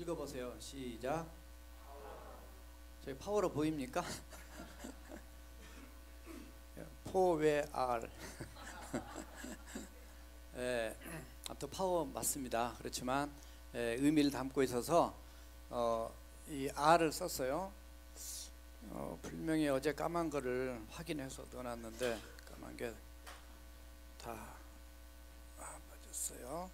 읽어보세요. 시작. 저희 파워로 보입니까? 포웨알. 아무튼 파워 맞습니다. 그렇지만 의미를 담고 있어서 이 R을 썼어요. 분명히 어제 까만 거를 확인해서 넣어놨는데 까만 게 다 빠졌어요.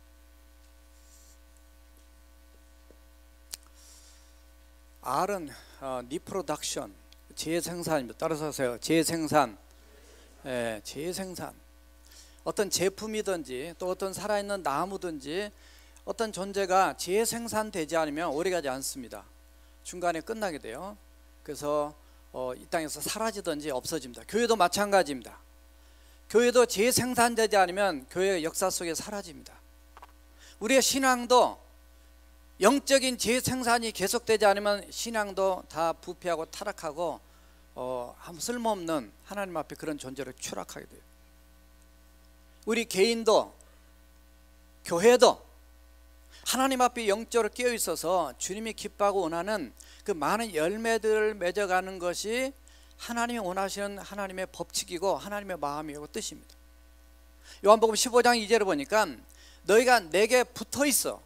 R은 리프로덕션, 재생산입니다. 따라서 하세요. 재생산. 재생산. 어떤 제품이든지 또 어떤 살아있는 나무든지 어떤 존재가 재생산되지 않으면 오래가지 않습니다. 중간에 끝나게 돼요. 그래서 이 땅에서 사라지든지 없어집니다. 교회도 마찬가지입니다. 교회도 재생산되지 않으면 교회의 역사 속에 사라집니다. 우리의 신앙도 영적인 재생산이 계속되지 않으면 신앙도 다 부패하고 타락하고 아무 쓸모없는 하나님 앞에 그런 존재로 추락하게 돼요. 우리 개인도 교회도 하나님 앞에 영적으로 깨어 있어서 주님이 기뻐하고 원하는 그 많은 열매들을 맺어가는 것이 하나님이 원하시는 하나님의 법칙이고 하나님의 마음이고 뜻입니다. 요한복음 15장 2절을 보니까 너희가 내게 붙어있어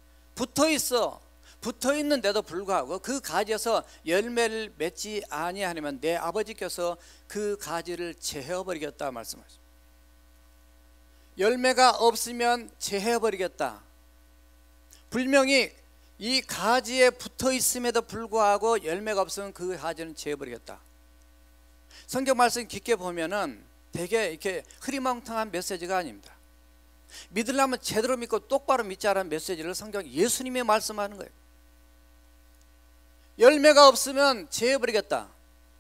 붙어있는데도 불구하고 그 가지에서 열매를 맺지 아니하면 내 아버지께서 그 가지를 제해버리겠다 말씀하십니다. 열매가 없으면 제해버리겠다. 분명히 이 가지에 붙어있음에도 불구하고 열매가 없으면 그 가지는 제해버리겠다. 성경 말씀 깊게 보면은 되게 이렇게 흐리멍텅한 메시지가 아닙니다. 믿으려면 제대로 믿고 똑바로 믿자라는 메시지를 성경 예수님이 말씀하는 거예요. 열매가 없으면 제해버리겠다.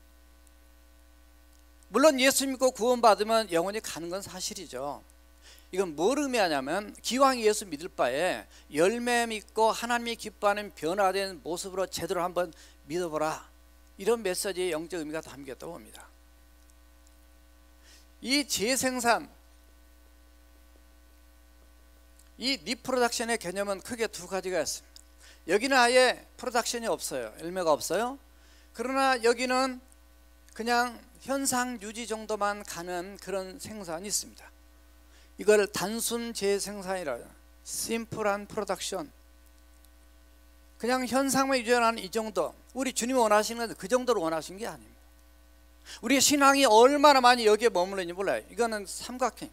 물론 예수 믿고 구원받으면 영원히 가는 건 사실이죠. 이건 뭘 의미하냐면 기왕 예수 믿을 바에 열매 믿고 하나님이 기뻐하는 변화된 모습으로 제대로 한번 믿어보라, 이런 메시지의 영적 의미가 담겼다고 봅니다. 이 재생산, 이 리프로덕션의 개념은 크게 두 가지가 있습니다. 여기는 아예 프로덕션이 없어요. 열매가 없어요. 그러나 여기는 그냥 현상 유지 정도만 가는 그런 생산이 있습니다. 이걸 단순 재생산이라 해요. 심플한 프로덕션. 그냥 현상만 유지하는 이 정도. 우리 주님이 원하시는 건 그 정도로 원하신 게 아닙니다. 우리의 신앙이 얼마나 많이 여기에 머무르는지 몰라요. 이거는 삼각형.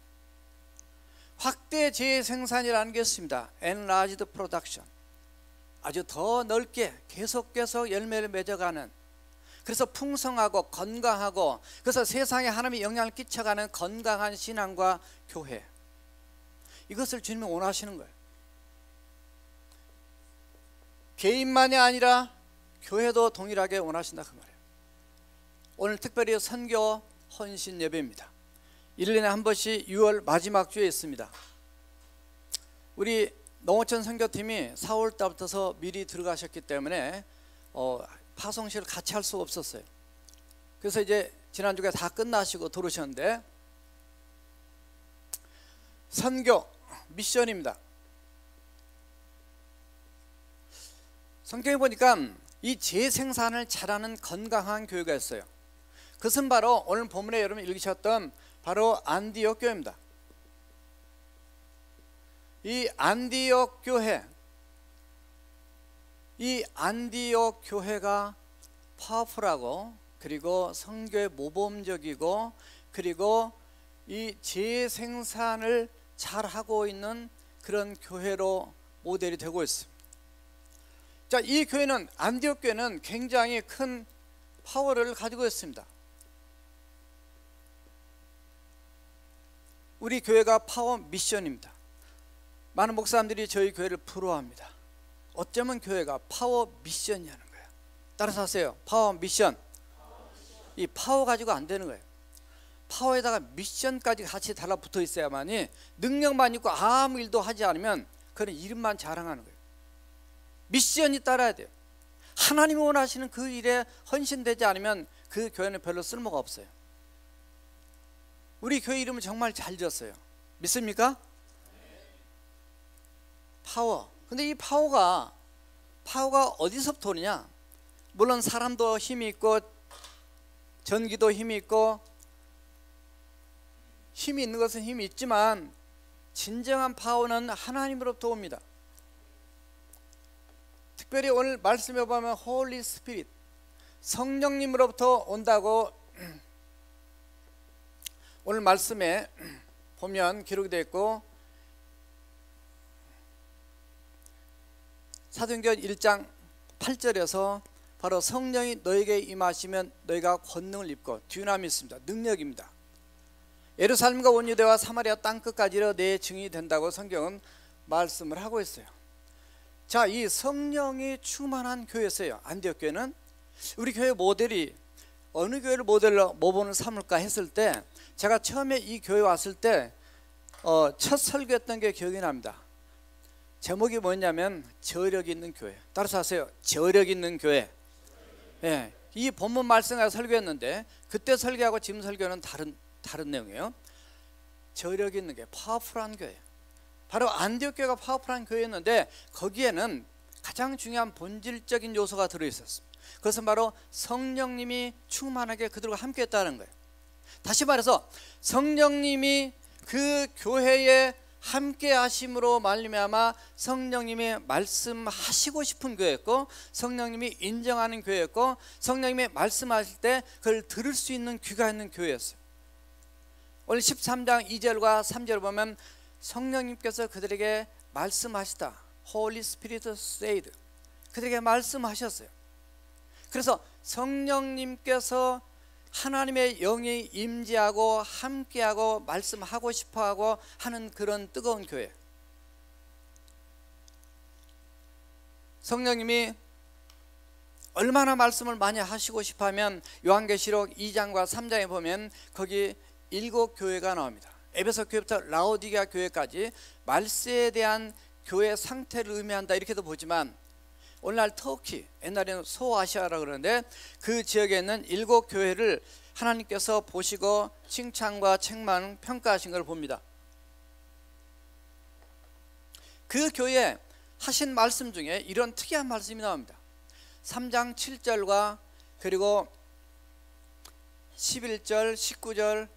확대 재생산이라는 게 있습니다. Enlarged production. 아주 더 넓게 계속 열매를 맺어가는, 그래서 풍성하고 건강하고, 그래서 세상에 하나님이 영향을 끼쳐가는 건강한 신앙과 교회, 이것을 주님이 원하시는 거예요. 개인만이 아니라 교회도 동일하게 원하신다 그 말이에요. 오늘 특별히 선교 헌신 예배입니다. 1년에 한 번씩 6월 마지막 주에 있습니다. 우리 농어촌 선교팀이 4월 달부터 미리 들어가셨기 때문에 파송식을 같이 할 수가 없었어요. 그래서 이제 지난주에 다 끝나시고 들어오셨는데, 선교 미션입니다. 성경에 보니까 이 재생산을 잘하는 건강한 교회가 있어요. 그것은 바로 오늘 본문에 여러분 읽으셨던 바로 안디옥 교회입니다. 이 안디옥 교회, 이 안디옥 교회가 파워풀하고, 그리고 선교에 모범적이고, 그리고 이 재생산을 잘하고 있는 그런 교회로 모델이 되고 있습니다. 자, 이 교회는, 안디옥 교회는 굉장히 큰 파워를 가지고 있습니다. 우리 교회가 파워 미션입니다. 많은 목사님들이 저희 교회를 부러워합니다. 어쩌면 교회가 파워 미션이라는 거예요. 따라서 하세요. 파워 미션. 이 파워 가지고 안 되는 거예요. 파워에다가 미션까지 같이 달라붙어 있어야만이, 능력만 있고 아무 일도 하지 않으면 그런 이름만 자랑하는 거예요. 미션이 따라야 돼요. 하나님이 원하시는 그 일에 헌신되지 않으면 그 교회는 별로 쓸모가 없어요. 우리 교회 이름은 정말 잘 지었어요. 믿습니까? 파워. 근데 이 파워가 파워가 어디서부터 오느냐? 물론 사람도 힘이 있고 전기도 힘이 있고 힘이 있는 것은 힘이 있지만 진정한 파워는 하나님으로부터 옵니다. 특별히 오늘 말씀에 보면 홀리 스피릿, 성령님으로부터 온다고 오늘 말씀에 보면 기록이 되어 있고, 사도행전 1장 8절에서 바로 성령이 너에게 임하시면 너희가 권능을 입고, 듀나미 있습니다. 능력입니다. 예루살렘과 온 유대와 사마리아 땅끝까지 내 증인이 된다고 성경은 말씀을 하고 있어요. 자, 이 성령이 충만한 교회였어요. 안디옥 교회는. 우리 교회 모델이 어느 교회를 모델로 모범을 삼을까 했을 때, 제가 처음에 이 교회 왔을 때 첫 설교했던 게 기억이 납니다. 제목이 뭐냐면 저력 있는 교회. 따라서 하세요. 저력 있는 교회. 예, 이 본문 말씀을 설교했는데 그때 설교하고 지금 설교는 다른 내용이에요. 저력 있는 교회, 파워풀한 교회. 바로 안디옥 교회가 파워풀한 교회였는데 거기에는 가장 중요한 본질적인 요소가 들어있었습니다. 그것은 바로 성령님이 충만하게 그들과 함께 했다는 거예요. 다시 말해서 성령님이 그 교회에 함께 하심으로 말미암아 성령님이 말씀하시고 싶은 교회였고, 성령님이 인정하는 교회였고, 성령님이 말씀하실 때 그걸 들을 수 있는 귀가 있는 교회였어요. 오늘 13장 2절과 3절을 보면 성령님께서 그들에게 말씀하시다. Holy Spirit said. 그들에게 말씀하셨어요. 그래서 성령님께서 하나님의 영이 임재하고 함께하고 말씀하고 싶어하고 하는 그런 뜨거운 교회. 성령님이 얼마나 말씀을 많이 하시고 싶어하면 요한계시록 2장과 3장에 보면 거기 7교회가 나옵니다. 에베소 교회부터 라오디게아 교회까지 말세에 대한 교회 상태를 의미한다 이렇게도 보지만, 오늘날 터키, 옛날에는 소아시아라고 그러는데 그 지역에 있는 7교회를 하나님께서 보시고 칭찬과 책망, 평가하신 걸 봅니다. 그 교회에 하신 말씀 중에 이런 특이한 말씀이 나옵니다. 3장 7절과 그리고 11절, 19절,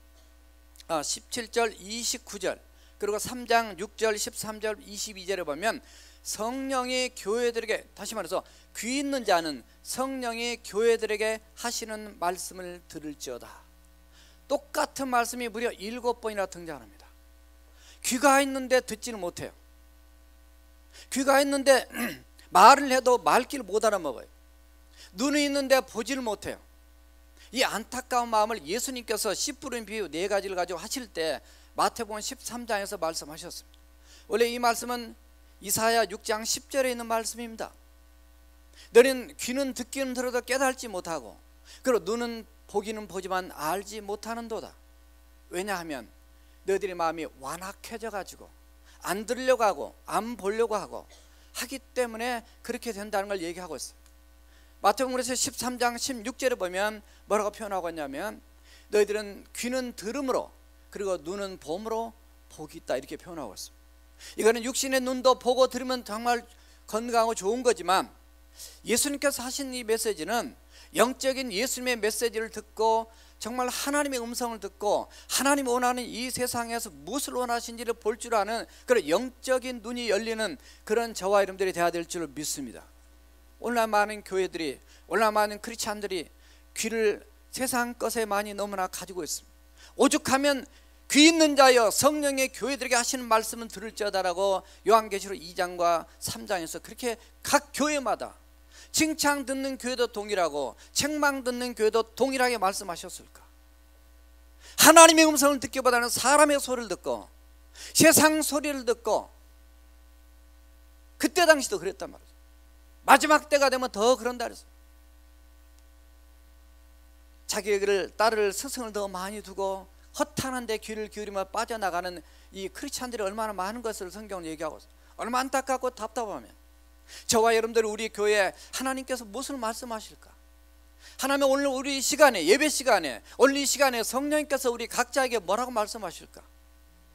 17절, 29절, 그리고 3장 6절, 13절, 22절에 보면 성령이 교회들에게, 다시 말해서 귀 있는 자는 성령이 교회들에게 하시는 말씀을 들을지어다. 똑같은 말씀이 무려 7번이나 등장합니다. 귀가 있는데 듣지는 못해요. 귀가 있는데 말을 해도 말귀를 못 알아먹어요. 눈이 있는데 보지를 못해요. 이 안타까운 마음을 예수님께서 씨 뿌린 비유 4가지를 가지고 하실 때 마태복음 13장에서 말씀하셨습니다. 원래 이 말씀은 이사야 6장 10절에 있는 말씀입니다. 너는 귀는 듣기는 들어도 깨달지 못하고, 그리고 눈은 보기는 보지만 알지 못하는도다. 왜냐하면 너희들의 마음이 완악해져 가지고 안 들으려고 하고 안 보려고 하고 하기 때문에 그렇게 된다는 걸 얘기하고 있어요. 마태복음에서 13장 16절에 보면 뭐라고 표현하고 있냐면, 너희들은 귀는 들음으로 그리고 눈은 봄으로 복이 있다 이렇게 표현하고 있습니다. 이거는 육신의 눈도 보고 들으면 정말 건강하고 좋은 거지만, 예수님께서 하신 이 메시지는 영적인 예수님의 메시지를 듣고 정말 하나님의 음성을 듣고 하나님이 원하는 이 세상에서 무엇을 원하신지를 볼 줄 아는 그런 영적인 눈이 열리는 그런 저와 여러분들이 되어야 될 줄 믿습니다. 오늘날 많은 교회들이, 오늘날 많은 크리스찬들이 귀를 세상 것에 많이 너무나 가지고 있습니다. 오죽하면 귀 있는 자여 성령의 교회들에게 하시는 말씀은 들을지어다라고 요한계시록 2장과 3장에서 그렇게 각 교회마다 칭찬 듣는 교회도 동일하고 책망 듣는 교회도 동일하게 말씀하셨을까? 하나님의 음성을 듣기보다는 사람의 소리를 듣고 세상 소리를 듣고, 그때 당시도 그랬단 말이죠. 마지막 때가 되면 더 그런다 그랬어요. 자기를 딸을 스승을 더 많이 두고 허탄한 데 귀를 기울이며 빠져나가는 이 크리스찬들이 얼마나 많은 것을 성경은 얘기하고 있어요. 얼마나 안타깝고 답답하면 저와 여러분들 우리 교회에 하나님께서 무엇을 말씀하실까? 하나님 오늘 우리 시간에, 예배 시간에, 오늘 이 시간에 성령님께서 우리 각자에게 뭐라고 말씀하실까?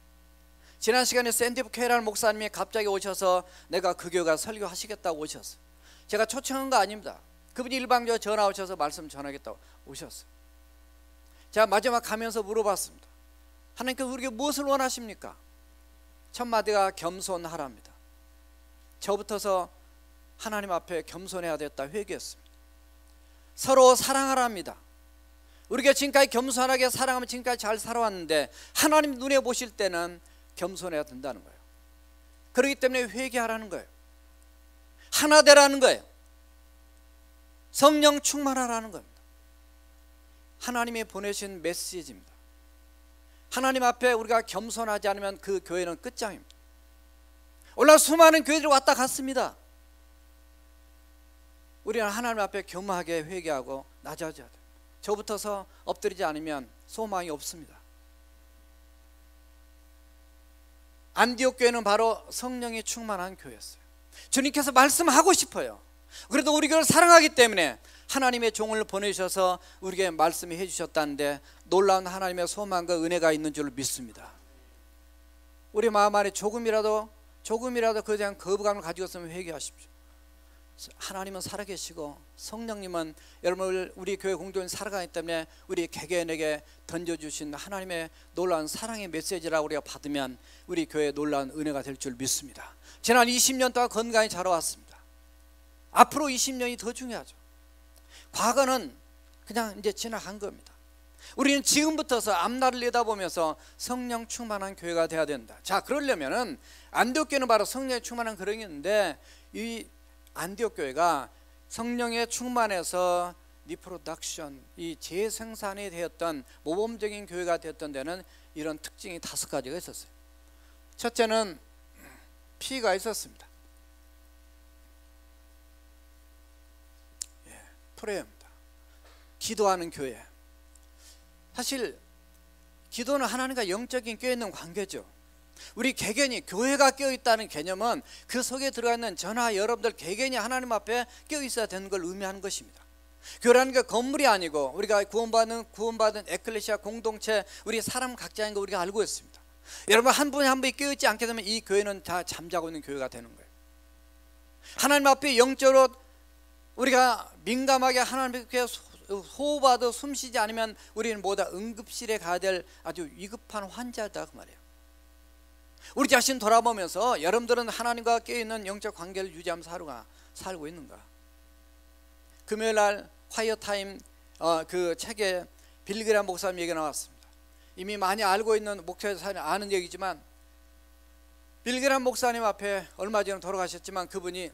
지난 시간에 샌디브 케이랄 목사님이 갑자기 오셔서 내가 그 교회가 설교하시겠다고 오셨어요. 제가 초청한 거 아닙니다. 그분이 일방적으로 전화 오셔서 말씀 전하겠다고 오셨어요. 제가 마지막 가면서 물어봤습니다. 하나님께서 우리에게 무엇을 원하십니까? 첫 마디가 겸손하랍니다. 저부터서 하나님 앞에 겸손해야 됐다 회개했습니다. 서로 사랑하랍니다. 우리가 지금까지 겸손하게 사랑하면 지금까지 잘 살아왔는데 하나님 눈에 보실 때는 겸손해야 된다는 거예요. 그렇기 때문에 회개하라는 거예요. 하나 되라는 거예요. 성령 충만하라는 겁니다. 하나님이 보내신 메시지입니다. 하나님 앞에 우리가 겸손하지 않으면 그 교회는 끝장입니다. 오늘 수많은 교회들이 왔다 갔습니다. 우리는 하나님 앞에 겸허하게 회개하고 낮아져야 돼요. 저부터서 엎드리지 않으면 소망이 없습니다. 안디옥 교회는 바로 성령이 충만한 교회였어요. 주님께서 말씀하고 싶어요. 그래도 우리 교회를 사랑하기 때문에 하나님의 종을 보내주셔서 우리에게 말씀해 주셨다는데 놀라운 하나님의 소망과 은혜가 있는 줄 믿습니다. 우리 마음 안에 조금이라도 그에 대한 거부감을 가지고 있으면 회개하십시오. 하나님은 살아계시고 성령님은 여러분을 우리 교회 공동체 살아가기 때문에 우리 개개인에게 던져주신 하나님의 놀라운 사랑의 메시지라고 우리가 받으면 우리 교회에 놀라운 은혜가 될 줄 믿습니다. 지난 20년 동안 건강히 자라왔습니다. 앞으로 20년이 더 중요하죠. 과거는 그냥 이제 지나간 겁니다. 우리는 지금부터서 앞날을 내다보면서 성령 충만한 교회가 돼야 된다. 자, 그러려면은 안디옥 교회는 바로 성령에 충만한 그런 게 있는데 이 안디옥 교회가 성령에 충만해서 리프로덕션, 이 재생산이 되었던 모범적인 교회가 되었던 데는 이런 특징이 5가지가 있었어요. 첫째는 피가 있었습니다. 프레어입니다. 기도하는 교회. 사실 기도는 하나님과 영적인 껴있는 관계죠. 우리 개개인이 교회가 껴있다는 개념은 그 속에 들어가 있는 저나 여러분들 개개인이 하나님 앞에 껴있어야 되는 걸 의미하는 것입니다. 교회라는 게 건물이 아니고 우리가 구원받은 에클레시아 공동체, 우리 사람 각자인 거 우리가 알고 있습니다. 여러분 한 분이 한 분이 껴있지 않게 되면 이 교회는 다 잠자고 있는 교회가 되는 거예요. 하나님 앞에 영적으로 우리가 민감하게 하나님께 호흡하듯 숨쉬지 않으면 우리는 뭐다 응급실에 가야 될 아주 위급한 환자다 그 말이에요. 우리 자신 돌아보면서 여러분들은 하나님과 껴있는 영적 관계를 유지하면서 살고 있는가? 금요일날 화이어타임 그 책에 빌리그람 목사님 얘기가 나왔습니다. 이미 많이 알고 있는 목회에서 아는 얘기지만 빌리그람 목사님 앞에 얼마 전에 돌아가셨지만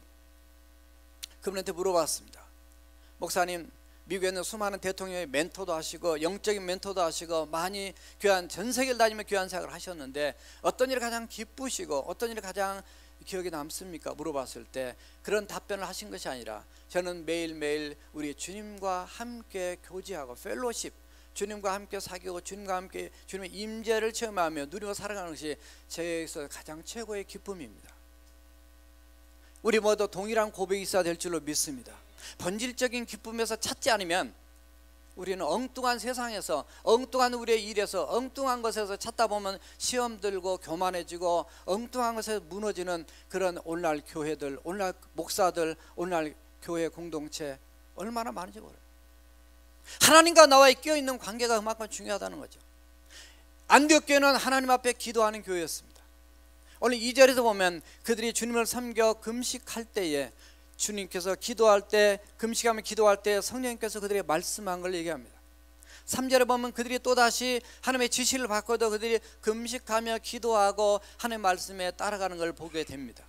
그분한테 물어봤습니다. 목사님, 미국에 있는 수많은 대통령의 멘토도 하시고 영적인 멘토도 하시고 많이 전 세계를 다니며 귀한 생활을 하셨는데 어떤 일이 가장 기쁘시고 어떤 일이 가장 기억에 남습니까? 물어봤을 때 그런 답변을 하신 것이 아니라 저는 매일매일 우리 주님과 함께 교제하고 펠로십, 주님과 함께 사귀고 주님과 함께 주님의 임재를 체험하며 누리며 살아가는 것이 저에게서 가장 최고의 기쁨입니다. 우리 모두 동일한 고백이 있어야 될 줄로 믿습니다. 본질적인 기쁨에서 찾지 않으면 우리는 엉뚱한 세상에서, 엉뚱한 우리의 일에서, 엉뚱한 것에서 찾다 보면 시험 들고 교만해지고 엉뚱한 것에서 무너지는 그런 오늘날 교회들, 오늘날 목사들, 오늘날 교회 공동체 얼마나 많은지 몰라요. 하나님과 나와의 껴있는 관계가 그만큼 중요하다는 거죠. 안디옥 교회는 하나님 앞에 기도하는 교회였습니다. 오늘 2절에서 보면 그들이 주님을 섬겨 금식할 때에 주님께서 기도할 때, 금식하며 기도할 때 성령님께서 그들에게 말씀한 걸 얘기합니다. 3절에 보면 그들이 또다시 하나님의 지시를 받고도 그들이 금식하며 기도하고 하나님의 말씀에 따라가는 걸 보게 됩니다.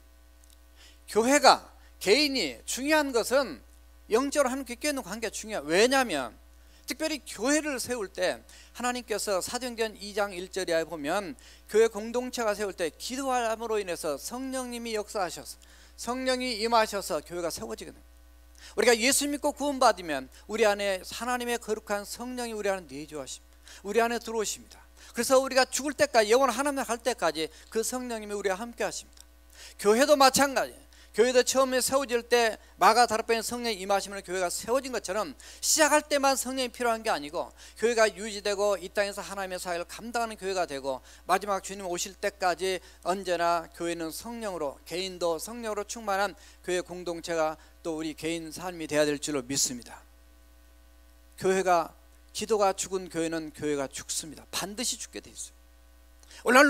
교회가, 개인이 중요한 것은 영적으로 하나님께 껴있는 관계가 중요해요. 왜냐하면 특별히 교회를 세울 때 하나님께서 사도행전 2장 1절에 보면 교회 공동체가 세울 때 기도함으로 인해서 성령님이 역사하셔서 성령이 임하셔서 교회가 세워지게 됩니다. 우리가 예수 믿고 구원받으면 우리 안에 하나님의 거룩한 성령이 우리 안에 내주하십니다. 우리 안에 들어오십니다. 그래서 우리가 죽을 때까지, 영원 하나님 갈 때까지 그 성령님이 우리와 함께 하십니다. 교회도 마찬가지예요. 교회도 처음에 세워질 때 마가다락방에 성령이 임하시면 교회가 세워진 것처럼 시작할 때만 성령이 필요한 게 아니고 교회가 유지되고 이 땅에서 하나님의 사역을 감당하는 교회가 되고 마지막 주님 오실 때까지 언제나 교회는 성령으로, 개인도 성령으로 충만한 교회 공동체가 또 우리 개인 삶이 되어야 될 줄로 믿습니다. 교회가, 기도가 죽은 교회는 교회가 죽습니다. 반드시 죽게 돼 있어요. 오늘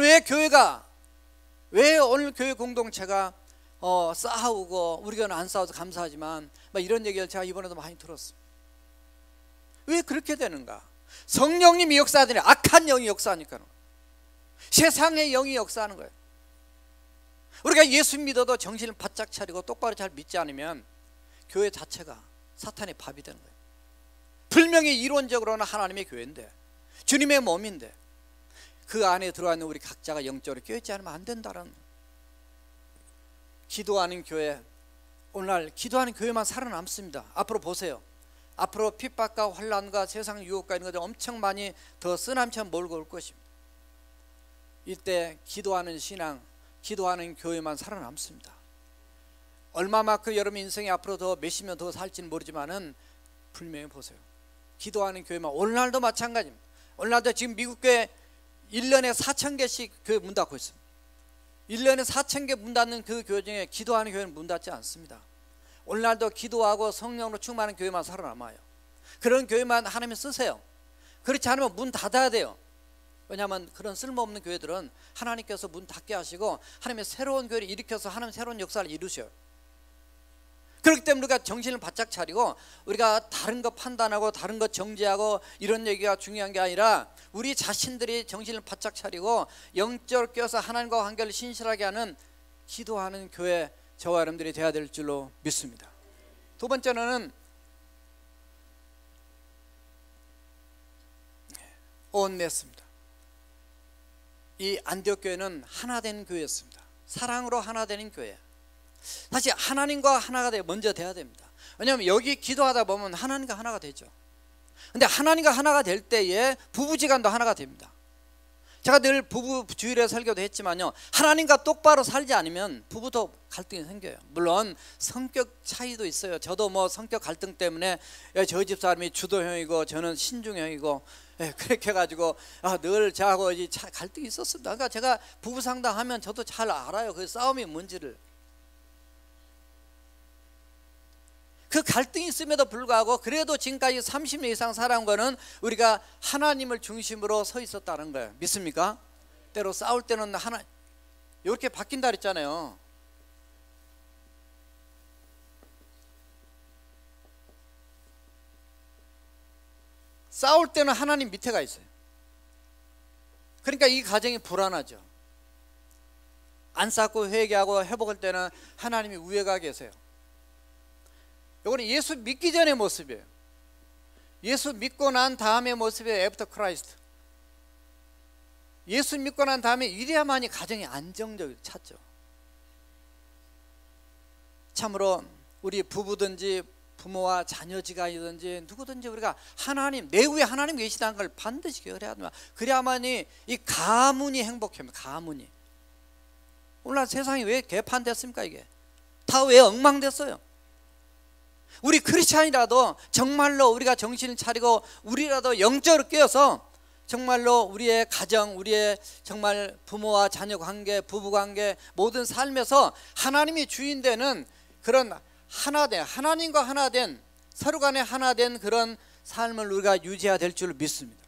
왜 오늘 교회 공동체가 싸우고 우리 교회는 안 싸워서 감사하지만 이런 얘기를 제가 이번에도 많이 들었어요. 왜 그렇게 되는가? 성령님이 역사하더니 악한 영이 역사하니까, 세상의 영이 역사하는 거예요. 우리가 예수 믿어도 정신을 바짝 차리고 똑바로 잘 믿지 않으면 교회 자체가 사탄의 밥이 되는 거예요. 분명히 이론적으로는 하나님의 교회인데, 주님의 몸인데 그 안에 들어와 있는 우리 각자가 영적으로 깨어있지 않으면 안 된다는 거예요. 기도하는 교회, 오늘날 기도하는 교회만 살아남습니다. 앞으로 보세요. 앞으로 핍박과 환난과 세상 유혹과 이런 것들 엄청 많이 더 쓰나미처럼 몰고 올 것입니다. 이때 기도하는 신앙, 기도하는 교회만 살아남습니다. 얼마만큼 여러분 인생이 앞으로 더 몇십 년 더 살지는 모르지만은 분명히 보세요. 기도하는 교회만, 오늘날도 마찬가지입니다. 오늘날도 지금 미국 교회 1년에 4,000개씩 교회 문 닫고 있습니다. 1년에 4,000개 문 닫는 그 교회 중에 기도하는 교회는 문 닫지 않습니다. 오늘날도 기도하고 성령으로 충만한 교회만 살아남아요. 그런 교회만 하나님 쓰세요. 그렇지 않으면 문 닫아야 돼요. 왜냐하면 그런 쓸모없는 교회들은 하나님께서 문 닫게 하시고 하나님의 새로운 교회를 일으켜서 하나님 새로운 역사를 이루셔요. 그렇기 때문에 우리가 정신을 바짝 차리고 우리가 다른 거 판단하고 다른 거 정죄하고 이런 얘기가 중요한 게 아니라 우리 자신들이 정신을 바짝 차리고 영적으로 깨어서 하나님과 관계를 신실하게 하는 기도하는 교회, 저와 여러분들이 되어야 될 줄로 믿습니다. 두 번째는 온네스입니다. 이 안디옥 교회는 하나 된 교회였습니다. 사랑으로 하나 되는 교회. 다시 하나님과 하나가 먼저 돼야 됩니다. 왜냐하면 여기 기도하다 보면 하나님과 하나가 되죠. 근데 하나님과 하나가 될 때에 부부지간도 하나가 됩니다. 제가 늘 부부 주일에 설교도 했지만요, 하나님과 똑바로 살지 않으면 부부도 갈등이 생겨요. 물론 성격 차이도 있어요. 저도 뭐 성격 갈등 때문에 저 집사람이 주도형이고 저는 신중형이고 그렇게 해가지고 늘 저하고 갈등이 있었습니다. 그러니까 제가 부부 상담하면 저도 잘 알아요. 그 싸움이 뭔지를. 그 갈등이 있음에도 불구하고 그래도 지금까지 30년 이상 살아온 거는 우리가 하나님을 중심으로 서 있었다는 거예요. 믿습니까? 때로 싸울 때는 이렇게 바뀐다 그랬잖아요. 싸울 때는 하나님 밑에가 있어요. 그러니까 이 가정이 불안하죠. 안 싸고 회개하고 회복할 때는 하나님이 위에가 계세요. 이거는 예수 믿기 전의 모습이에요. 예수 믿고 난 다음의 모습이에요. 애프터 크라이스트. 예수 믿고 난 다음에 이래야만이 가정이 안정적으로 찾죠. 참으로 우리 부부든지 부모와 자녀지간이든지 누구든지 우리가 하나님, 내 위에 하나님 계시다는 걸 반드시 기억해야 됩니다. 그래야만이 이 가문이 행복합니다. 가문이. 오늘날 세상이 왜 개판됐습니까? 이게 다 왜 엉망됐어요? 우리 크리스찬이라도 정말로 우리가 정신을 차리고 우리라도 영적으로 깨어서 정말로 우리의 가정, 우리의 정말 부모와 자녀 관계, 부부 관계, 모든 삶에서 하나님이 주인 되는 그런 하나된, 하나님과 하나된, 서로 간에 하나된 그런 삶을 우리가 유지해야 될 줄 믿습니다.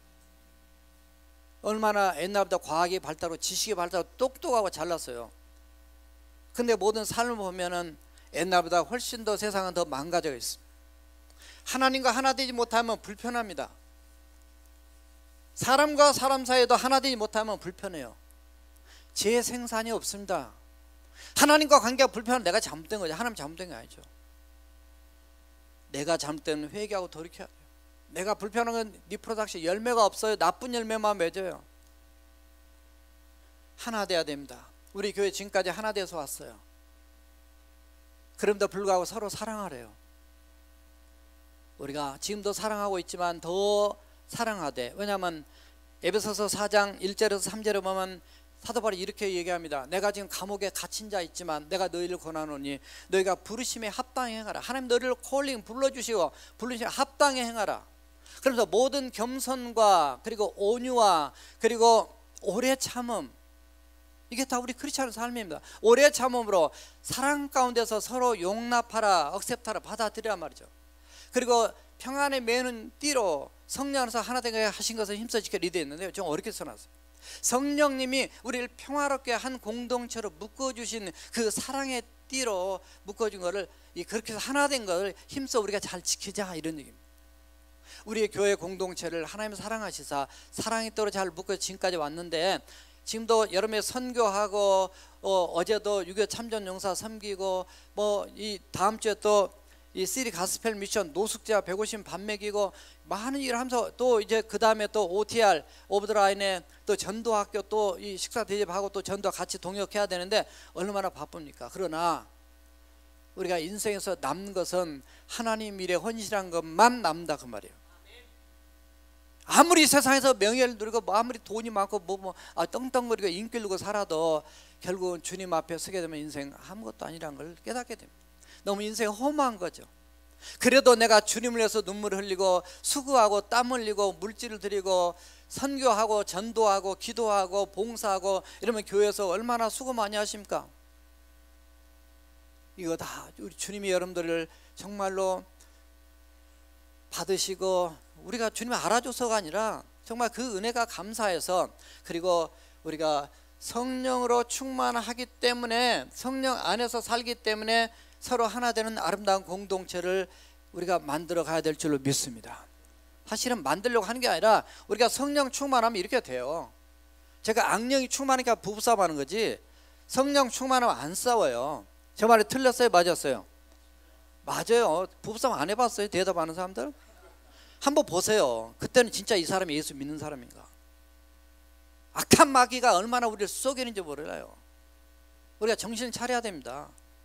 얼마나 옛날보다 과학이 발달하고 지식이 발달하고 똑똑하고 잘났어요. 근데 모든 삶을 보면은 옛날보다 훨씬 더 세상은 더 망가져 있습니다. 하나님과 하나 되지 못하면 불편합니다. 사람과 사람 사이에도 하나 되지 못하면 불편해요. 재생산이 없습니다. 하나님과 관계가 불편하면 내가 잘못된 거죠. 하나님 잘못된 게 아니죠. 내가 잘못된 회개하고 돌이켜야 돼요. 내가 불편한 건 리프로덕션 열매가 없어요. 나쁜 열매만 맺어요. 하나 돼야 됩니다. 우리 교회 지금까지 하나 돼서 왔어요. 그럼에도 불구하고 서로 사랑하래요. 우리가 지금도 사랑하고 있지만 더 사랑하되, 왜냐하면 에베소서 4장 1절에서 3절에 보면 사도 바울이 이렇게 얘기합니다. 내가 지금 감옥에 갇힌 자 있지만 내가 너희를 권하노니 너희가 부르심에 합당히 행하라. 하나님 너희를 콜링 불러주시고 부르심에 합당히 행하라. 그러면서 모든 겸손과 그리고 온유와 그리고 오래 참음, 이게 다 우리 크리스찬의 삶입니다. 오래 참음으로 사랑 가운데서 서로 용납하라, 억셉트하라, 받아들이란 말이죠. 그리고 평안에 매는 띠로 성령 안에서 하나 되게 하신 것을 힘써 지켜 리드했는데요, 좀 어렵게 써놨어요. 성령님이 우리를 평화롭게 한 공동체로 묶어주신 그 사랑의 띠로 묶어준 것을, 그렇게 해서 하나 된 것을 힘써 우리가 잘 지키자, 이런 얘기입니다. 우리의 교회 공동체를 하나님 사랑하시사 사랑의 띠로 잘 묶어 지금까지 왔는데, 지금도 여름에 선교하고 어제도 6.25 참전용사 섬기고 이 다음 주에 또 이 시리 가스펠 미션 노숙자 150 밥 먹이고 많은 일을 하면서, 또 이제 그 다음에 또 OTR 오브 더 라인에 또 전도학교 또 이 식사 대접하고 또 전도 같이 동역해야 되는데 얼마나 바쁩니까? 그러나 우리가 인생에서 남는 것은 하나님 일에 헌신한 것만 남다, 그 말이에요. 아무리 세상에서 명예를 누리고 아무리 돈이 많고 떵떵거리고 인기를 누고 살아도 결국은 주님 앞에 서게 되면 인생 아무것도 아니라는 걸 깨닫게 됩니다. 너무 인생이 허무한 거죠. 그래도 내가 주님을 위해서 눈물을 흘리고 수고하고 땀 흘리고 물질을 드리고 선교하고 전도하고 기도하고 봉사하고 이러면 교회에서 얼마나 수고 많이 하십니까? 이거 다 우리 주님이 여러분들을 정말로 받으시고 우리가 주님을 알아줘서가 아니라 정말 그 은혜가 감사해서, 그리고 우리가 성령으로 충만하기 때문에, 성령 안에서 살기 때문에 서로 하나 되는 아름다운 공동체를 우리가 만들어 가야 될 줄로 믿습니다. 사실은 만들려고 하는 게 아니라 우리가 성령 충만하면 이렇게 돼요. 제가 악령이 충만하니까 부부싸움 하는 거지, 성령 충만하면 안 싸워요. 저 말이 틀렸어요, 맞았어요? 맞아요. 부부싸움 안 해봤어요? 대답하는 사람들? 한번 보세요. 그때는 진짜 이 사람이 예수 믿는 사람인가? 악한 마귀가 얼마나 우리를 속이는지 몰라요. 우리가 정신을 차려야 됩니다.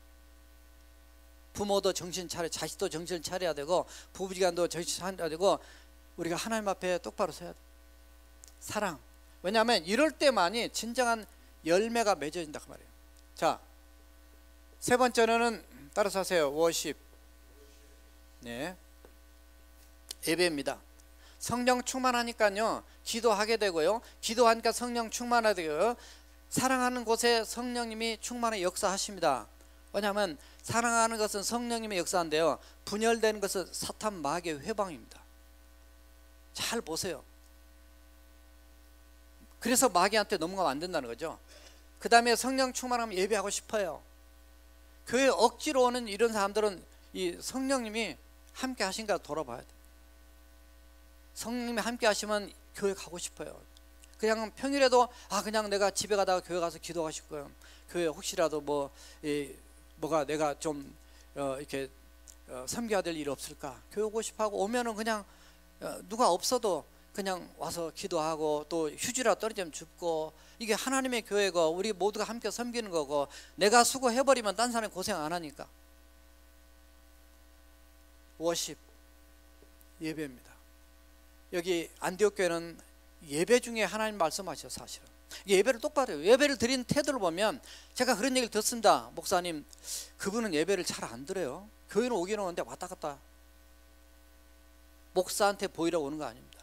부모도 정신 차려, 자식도 정신을 차려야 되고, 부부지간도 정신 차려야 되고, 우리가 하나님 앞에 똑바로 서야 돼. 사랑. 왜냐하면 이럴 때만이 진정한 열매가 맺어진다, 그 말이에요. 자, 세 번째는 따라서 하세요. 워십. 네, 예배입니다. 성령 충만하니까요 기도하게 되고요, 기도하니까 성령 충만하게 되고요, 사랑하는 곳에 성령님이 충만히 역사하십니다. 왜냐하면 사랑하는 것은 성령님의 역사인데요, 분열되는 것은 사탄 마귀의 회방입니다. 잘 보세요. 그래서 마귀한테 넘어가면 안 된다는 거죠. 그 다음에 성령 충만하면 예배하고 싶어요. 교회 억지로 오는 이런 사람들은 이 성령님이 함께 하신가 돌아봐야 돼. 성령님이 함께 하시면 교회 가고 싶어요. 그냥 평일에도 그냥 내가 집에 가다가 교회 가서 기도하고 싶고요, 교회 혹시라도 뭐가 내가 좀 이렇게 섬겨야 될 일 없을까, 교회 오고 싶어하고 오면은 그냥 누가 없어도 그냥 와서 기도하고 또 휴지라도 떨어지면 줍고, 이게 하나님의 교회고 우리 모두가 함께 섬기는 거고, 내가 수고해버리면 딴 사람이 고생 안 하니까. 워십, 예배입니다. 여기 안디옥 교회는 예배 중에 하나님 말씀하셔요. 사실은 예배를 똑바로 해요. 예배를 드리는 태도를 보면, 제가 그런 얘기를 듣습니다. 목사님, 그분은 예배를 잘 안 드려요. 교회는 오긴 오는데 왔다 갔다, 목사한테 보이라고 오는 거 아닙니다.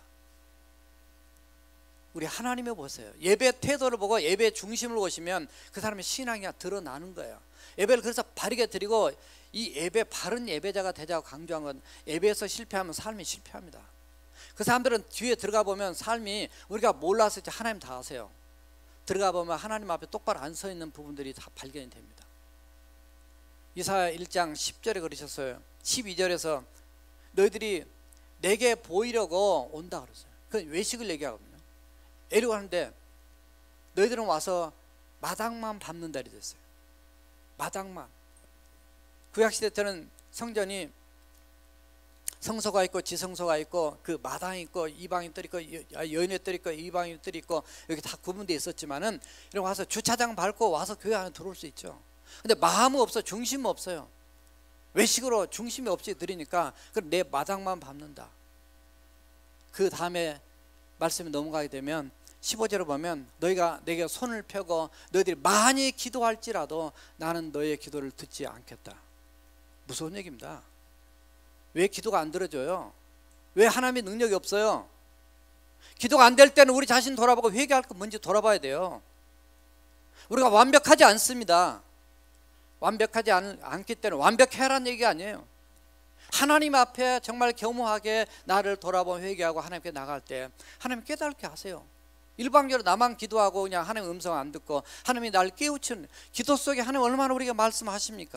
우리 하나님을 보세요. 예배 태도를 보고 예배 중심을 보시면 그 사람의 신앙이 드러나는 거예요. 예배를 그래서 바르게 드리고, 이 예배, 바른 예배자가 되자고 강조한 건, 예배에서 실패하면 삶이 실패합니다. 그 사람들은 뒤에 들어가 보면 삶이, 우리가 몰라서 이제 하나님 다 아세요. 들어가 보면 하나님 앞에 똑바로 안 서 있는 부분들이 다 발견이 됩니다. 이사야 1장 10절에 그러셨어요. 12절에서 너희들이 내게 보이려고 온다 그랬어요. 그 외식을 얘기하거든요. 에리고 하는데 너희들은 와서 마당만 밟는다 이랬어요. 마당만. 구약시대 때는 성전이 성소가 있고 지성소가 있고, 그 마당이 있고 이방인 뜰이 있고 여인의 뜰이 있고 이방인 뜰이 있고, 여기 다 구분되어 있었지만은 이렇게 와서 주차장 밟고 와서 교회 안에 들어올 수 있죠. 근데 마음은 없어, 중심은 없어요. 외식으로 중심이 없이 드리니까 그럼 내 마당만 밟는다. 그 다음에 말씀이 넘어가게 되면 15절을 보면 너희가 내게 손을 펴고 너희들이 많이 기도할지라도 나는 너희의 기도를 듣지 않겠다. 무서운 얘기입니다. 왜 기도가 안 들어져요? 왜 하나님의 능력이 없어요? 기도가 안 될 때는 우리 자신 돌아보고 회개할 거 뭔지 돌아봐야 돼요. 우리가 완벽하지 않습니다. 완벽하지 않기 때문에 완벽해라는 얘기가 아니에요. 하나님 앞에 정말 겸허하게 나를 돌아보며 회개하고 하나님께 나갈 때 하나님 깨닫게 하세요. 일방적으로 나만 기도하고 그냥 하나님 음성 안 듣고 하나님이 나를 깨우치는 기도 속에 하나님 얼마나 우리가 말씀하십니까?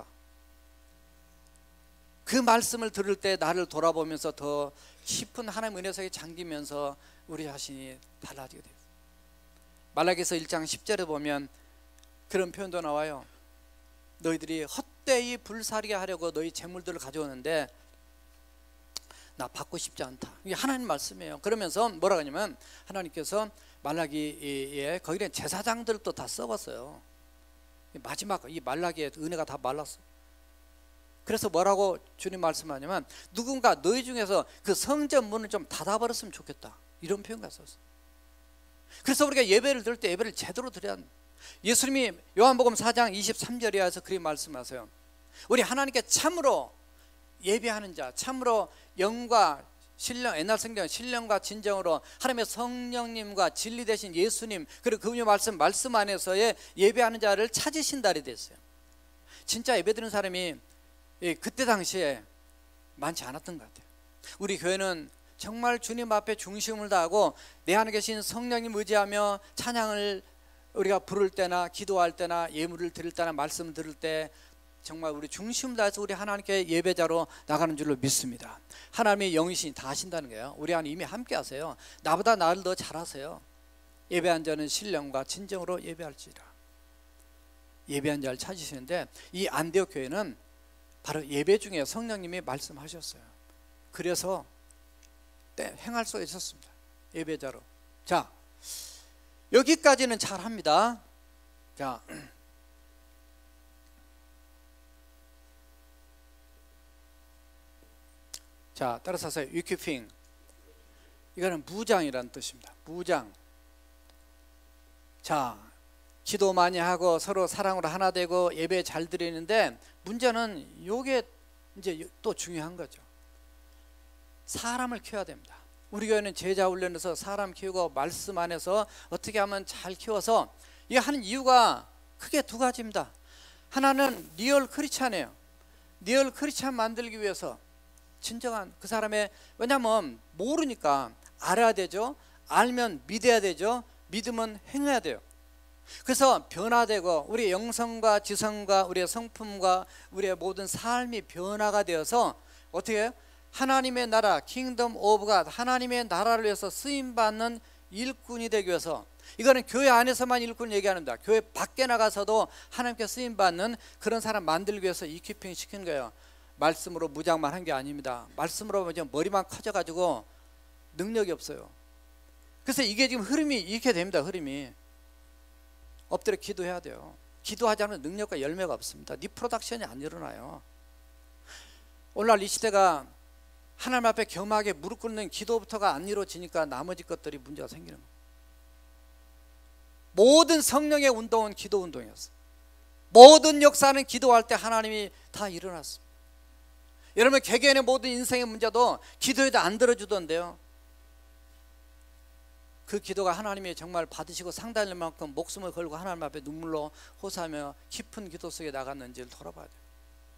그 말씀을 들을 때 나를 돌아보면서 더 깊은 하나님 은혜 속에 잠기면서 우리 자신이 달라지게 돼요. 말라기서 1장 10절에 보면 그런 표현도 나와요. 너희들이 헛되이 불사르게 하려고 너희 재물들을 가져오는데 나 받고 싶지 않다. 이게 하나님 말씀이에요. 그러면서 뭐라고 하냐면 하나님께서 말라기에 거기에 제사장들도 다 썩었어요. 마지막 이 말라기에 은혜가 다 말랐어요. 그래서 뭐라고 주님 말씀하냐면 누군가 너희 중에서 그 성전 문을 좀 닫아버렸으면 좋겠다. 이런 표현가 썼어요. 그래서 우리가 예배를 드릴 때 예배를 제대로 드려야 합니다. 예수님이 요한복음 4장 23절에 와서 그렇게 말씀하세요. 우리 하나님께 참으로 예배하는 자, 참으로 영과 신령, 옛날 성경 신령과 진정으로 하나님의 성령님과 진리 되신 예수님 그리고 그분의 말씀 안에서의 예배하는 자를 찾으신다 이렇게 됐어요. 진짜 예배드리는 사람이 그때 당시에 많지 않았던 것 같아요. 우리 교회는 정말 주님 앞에 중심을 다하고 내 안에 계신 성령님 의지하며 찬양을 우리가 부를 때나 기도할 때나 예물을 드릴 때나 말씀을 들을 때 정말 우리 중심을 다해서 우리 하나님께 예배자로 나가는 줄로 믿습니다. 하나님의 영이신 다 하신다는 거예요. 우리 안에 이미 함께 하세요. 나보다 나를 더 잘하세요. 예배한 자는 신령과 진정으로 예배할지라. 예배한 자를 찾으시는데 이 안디옥 교회는 바로 예배 중에 성령님이 말씀하셨어요. 그래서 행할 수 있었습니다. 예배자로. 자, 여기까지는 잘합니다. 자, 따라서 하세요. 위키핑. 이거는 무장이라는 뜻입니다. 무장. 자, 기도 많이 하고 서로 사랑으로 하나 되고 예배 잘 드리는데 문제는 이게 이제 또 중요한 거죠. 사람을 키워야 됩니다. 우리 교회는 제자 훈련에서 사람 키우고 말씀 안에서 어떻게 하면 잘 키워서 이게 하는 이유가 크게 두 가지입니다. 하나는 리얼 크리스찬이에요. 리얼 크리스찬 만들기 위해서 진정한 그 사람의, 왜냐하면 모르니까 알아야 되죠. 알면 믿어야 되죠. 믿으면 행해야 돼요. 그래서 변화되고 우리의 영성과 지성과 우리의 성품과 우리의 모든 삶이 변화가 되어서 어떻게 해요? 하나님의 나라, 킹덤 오브 갓, 하나님의 나라를 위해서 쓰임받는 일꾼이 되기 위해서, 이거는 교회 안에서만 일꾼 얘기하는다. 교회 밖에 나가서도 하나님께 쓰임받는 그런 사람 만들기 위해서 이퀴핑 시킨 거예요. 말씀으로 무장만 한 게 아닙니다. 말씀으로 머리만 커져가지고 능력이 없어요. 그래서 이게 지금 흐름이 이렇게 됩니다. 흐름이 엎드려 기도해야 돼요. 기도하지 않으면 능력과 열매가 없습니다. 리프로덕션이 안 일어나요. 오늘날 이 시대가 하나님 앞에 겸하게 무릎 꿇는 기도부터가 안 이루어지니까 나머지 것들이 문제가 생기는 거예요. 모든 성령의 운동은 기도 운동이었어요. 모든 역사는 기도할 때 하나님이 다 일어났습니다. 여러분 개개인의 모든 인생의 문제도 기도해도 안 들어주던데요. 그 기도가 하나님이 정말 받으시고 상달릴 만큼 목숨을 걸고 하나님 앞에 눈물로 호소하며 깊은 기도 속에 나갔는지를 돌아봐야 돼요.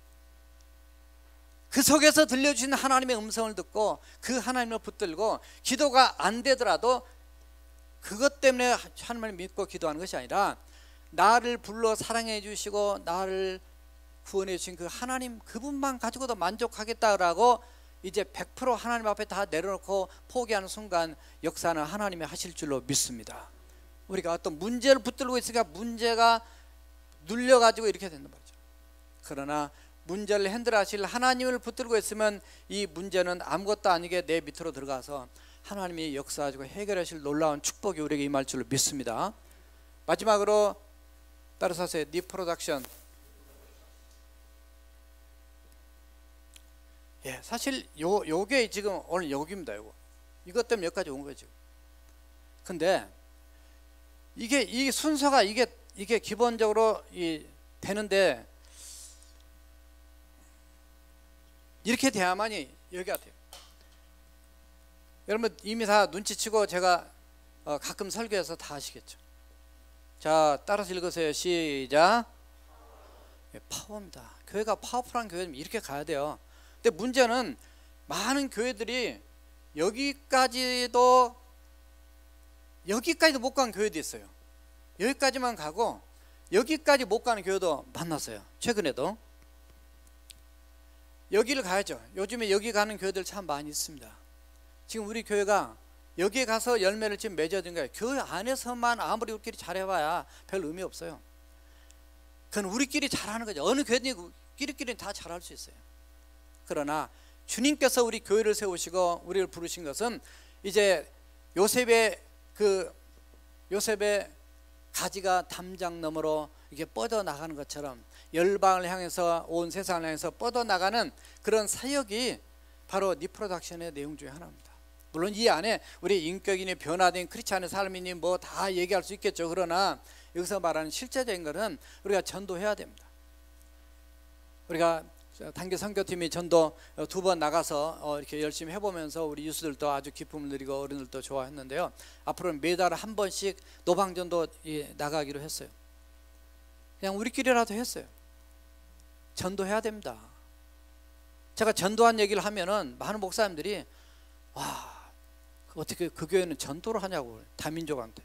그 속에서 들려주신 하나님의 음성을 듣고 그 하나님을 붙들고 기도가 안 되더라도 그것 때문에 하나님을 믿고 기도하는 것이 아니라 나를 불러 사랑해 주시고 나를 구원해 주신 그 하나님 그분만 가지고도 만족하겠다라고 이제 100% 하나님 앞에 다 내려놓고 포기하는 순간 역사는 하나님이 하실 줄로 믿습니다. 우리가 어떤 문제를 붙들고 있으니까 문제가 눌려가지고 이렇게 된단 말이죠. 그러나 문제를 핸들하실 하나님을 붙들고 있으면 이 문제는 아무것도 아니게 내 밑으로 들어가서 하나님이 역사하시고 해결하실 놀라운 축복이 우리에게 임할 줄로 믿습니다. 마지막으로 따라서 하세요. 리프로덕션. 예, 사실 요게 지금 오늘 여기입니다. 이것 때문에 여기까지 온 거죠. 근데 이 순서가 이게 기본적으로 되는데, 이렇게 돼야만이 여기가 돼요. 여러분 이미 다 눈치치고 제가 가끔 설교해서 다 아시겠죠. 자, 따라서 읽으세요. 시작. 파워입니다. 교회가 파워풀한 교회는 이렇게 가야 돼요. 근데 문제는 많은 교회들이 여기까지도 못 간 교회도 있어요. 여기까지만 가고 여기까지 못 가는 교회도 만났어요. 최근에도. 여기를 가야죠. 요즘에 여기 가는 교회들 참 많이 있습니다. 지금 우리 교회가 여기에 가서 열매를 지금 맺어준 거예요. 교회 안에서만 아무리 우리끼리 잘해봐야 별 의미 없어요. 그건 우리끼리 잘하는 거죠. 어느 교회끼리는 다 잘할 수 있어요. 그러나 주님께서 우리 교회를 세우시고 우리를 부르신 것은 이제 요셉의 가지가 담장 너머로 이게 뻗어 나가는 것처럼 열방을 향해서 온 세상을 향해서 뻗어 나가는 그런 사역이 바로 리프로덕션의 내용 중에 하나입니다. 물론 이 안에 우리 인격이니 변화된 크리스찬의 삶이니 뭐 다 얘기할 수 있겠죠. 그러나 여기서 말하는 실제적인 것은 우리가 전도해야 됩니다. 우리가 단기 선교팀이 전도 2번 나가서 이렇게 열심히 해보면서 우리 유수들도 아주 기쁨을 누리고 어른들도 좋아했는데요. 앞으로는 매달 한 번씩 노방전도 나가기로 했어요. 그냥 우리끼리라도 했어요. 전도해야 됩니다. 제가 전도한 얘기를 하면은 많은 목사님들이 와, 어떻게 그 교회는 전도를 하냐고, 다민족한테.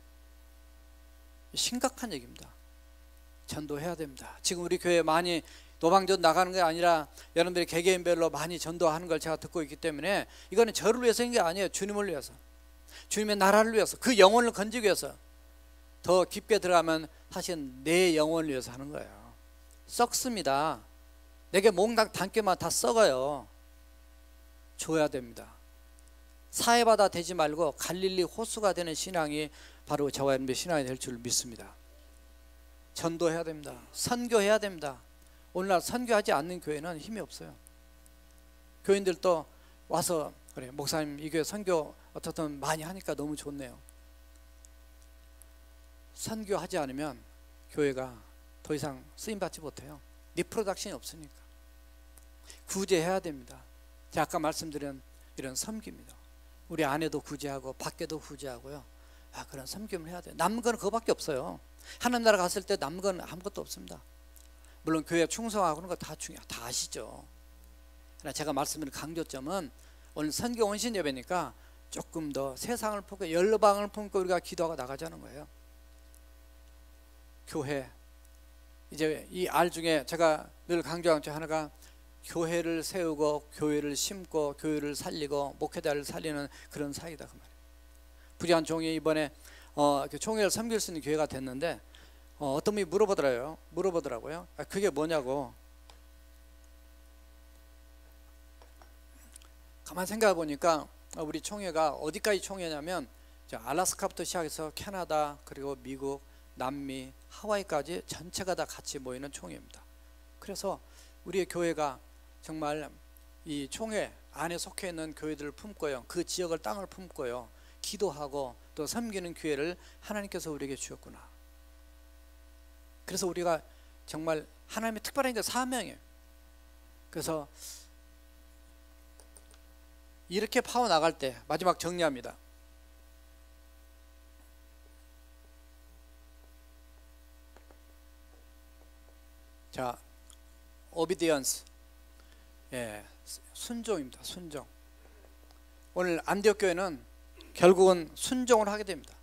심각한 얘기입니다. 전도해야 됩니다. 지금 우리 교회 많이 노방전 나가는 게 아니라 여러분들이 개개인별로 많이 전도하는 걸 제가 듣고 있기 때문에 이거는 저를 위해서인 게 아니에요. 주님을 위해서, 주님의 나라를 위해서, 그 영혼을 건지기 위해서. 더 깊게 들어가면 사실 내 영혼을 위해서 하는 거예요. 썩습니다. 내게 몸 담게만 다 썩어요. 줘야 됩니다. 사해바다 되지 말고 갈릴리 호수가 되는 신앙이 바로 저와 여러분의 신앙이 될 줄 믿습니다. 전도해야 됩니다. 선교해야 됩니다. 오늘날 선교하지 않는 교회는 힘이 없어요. 교인들도 와서 그래, 목사님 이 교회 선교 어떻든 많이 하니까 너무 좋네요. 선교하지 않으면 교회가 더 이상 쓰임받지 못해요. 리프로덕션이 없으니까. 구제해야 됩니다. 제가 아까 말씀드린 이런 섬기입니다. 우리 안에도 구제하고 밖에도 구제하고요. 그런 섬김을 해야 돼요. 남은 건 그거밖에 없어요. 하나님 나라 갔을 때 남은 건 아무것도 없습니다. 물론 교회 충성하고 그런 거 다 다 아시죠. 그러나 제가 말씀드린 강조점은 오늘 선교 원신 예배니까 조금 더 세상을 품고 열방을 품고 우리가 기도하고 나가자는 거예요. 교회, 이제 이 알 중에 제가 늘 강조한 것 하나가 교회를 세우고 교회를 심고 교회를 살리고 목회자를 살리는 그런 사이다 그 말이에요. 부지한 종이 이번에 총회를 섬길 수 있는 교회가 됐는데 어떤 분이 물어보더라고요. 그게 뭐냐고. 가만 생각해 보니까 우리 총회가 어디까지 총회냐면 알래스카부터 시작해서 캐나다 그리고 미국, 남미, 하와이까지 전체가 다 같이 모이는 총회입니다. 그래서 우리의 교회가 정말 이 총회 안에 속해 있는 교회들을 품고요, 그 지역을 땅을 품고요, 기도하고 또 섬기는 기회를 하나님께서 우리에게 주셨구나. 그래서 우리가 정말 하나님의 특별한 사명이에요. 그래서 이렇게 파워 나갈 때 마지막 정리합니다. 자, 오비디언스, 순종입니다. 순종. 오늘 안디옥 교회는 결국은 순종을 하게 됩니다.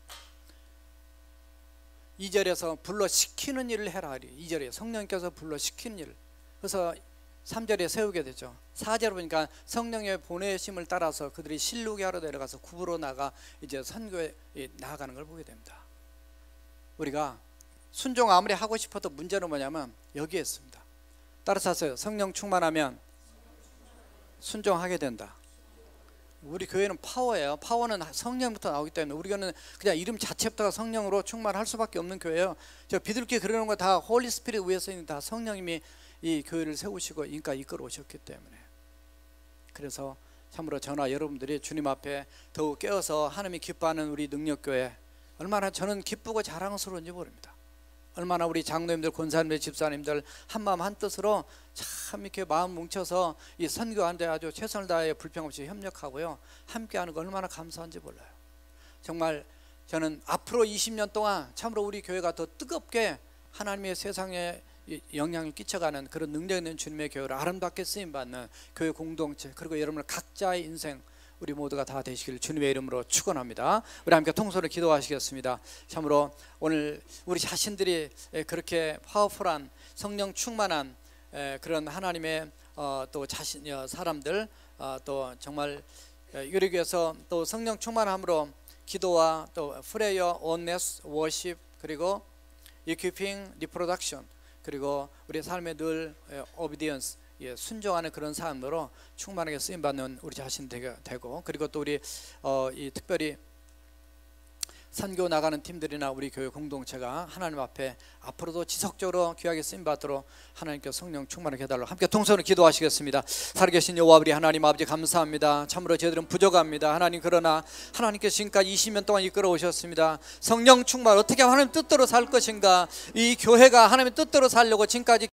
2절에서 불러 시키는 일을 해라. 2절에 성령께서 불러 시키는 일. 그래서 3절에 세우게 되죠. 4절 보니까 성령의 보내심을 따라서 그들이 실룩에 하러 내려가서 굽으로 나가 이제 선교에 나아가는 걸 보게 됩니다. 우리가 순종 아무리 하고 싶어도 문제는 뭐냐면 여기에 있습니다. 따라서 하세요. 성령 충만하면 순종하게 된다. 우리 교회는 파워예요. 파워는 성령부터 나오기 때문에 우리 교회는 그냥 이름 자체부터가 성령으로 충만할 수밖에 없는 교회예요. 저 비둘기 그러는 거 다 홀리 스피릿 위에서 있는 다 성령님이 이 교회를 세우시고 인가 이끌어 오셨기 때문에. 그래서 참으로 저나 여러분들이 주님 앞에 더욱 깨어서 하나님이 기뻐하는 우리 능력교회, 얼마나 저는 기쁘고 자랑스러운지 모릅니다. 얼마나 우리 장로님들, 권사님들, 집사님들 한마음 한뜻으로 참 이렇게 마음 뭉쳐서 이 선교하는데 아주 최선을 다해 불평없이 협력하고요, 함께하는 거 얼마나 감사한지 몰라요. 정말 저는 앞으로 20년 동안 참으로 우리 교회가 더 뜨겁게 하나님의 세상에 영향을 끼쳐가는 그런 능력 있는 주님의 교회를 아름답게 쓰임받는 교회 공동체, 그리고 여러분 각자의 인생 우리 모두가 다 되시기를 주님의 이름으로 축원합니다. 우리 함께 통솔을 기도하시겠습니다. 참으로 오늘 우리 자신들이 그렇게 파워풀한 성령 충만한 그런 하나님의 또 자신 사람들, 또 정말 이러기 위해서 또 성령 충만함으로 기도와 또 프레이어, 온네스, 워십, 그리고 이퀴핑, 리프로덕션, 그리고 우리 삶의 늘 오비디언스, 순종하는 그런 삶으로 충만하게 쓰임받는 우리 자신 되고, 그리고 또 우리 이 특별히 선교 나가는 팀들이나 우리 교회 공동체가 하나님 앞에 앞으로도 지속적으로 귀하게 쓰임받도록 하나님께 성령 충만하게 해달라고 함께 통성으로 기도하시겠습니다. 살아계신 여호와 우리 하나님 아버지 감사합니다. 참으로 저희들은 부족합니다. 하나님, 그러나 하나님께서 지금까지 20년 동안 이끌어 오셨습니다. 성령 충만, 어떻게 하나님 뜻대로 살 것인가, 이 교회가 하나님의 뜻대로 살려고 지금까지